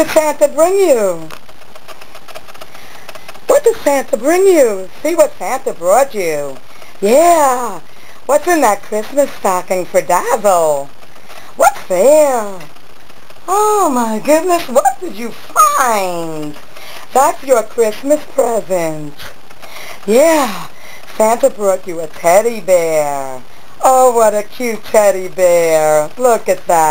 did Santa bring you? What did Santa bring you? See what Santa brought you. Yeah. What's in that Christmas stocking for Dazzle? What's there? Oh my goodness, what did you find? That's your Christmas present. Yeah, Santa brought you a teddy bear. Oh, what a cute teddy bear. Look at that.